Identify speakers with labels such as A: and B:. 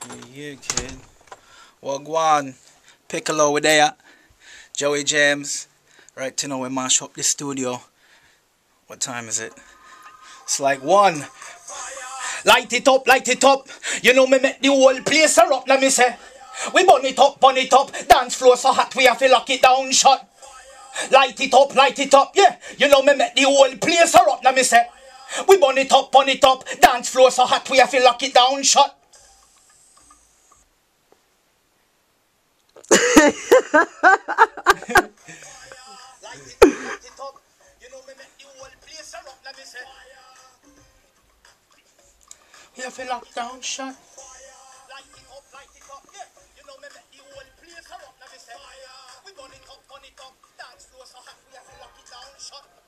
A: Yeah, kid. Wagwan. Piccalo, we there. Joey JAMMZ. Right to know we mash up the studio. What time is it? It's like 1. Light it up, light it up. You know me make the whole place a rock, let me say. We burn it up, burn it up. Dance floor so hot we have to lock it down shut. Light it up, yeah. You know me make the whole place a rock, let me say. We burn it up, burn it up. Dance floor so hot we have to lock it down shut. Light it up. You know me make the whole place a rock, let me say. We have to lock down shut. Light it up, yeah. You know me make the whole place a rock, let me say. We burn it up, dance floor so hot we have to lock it down shut.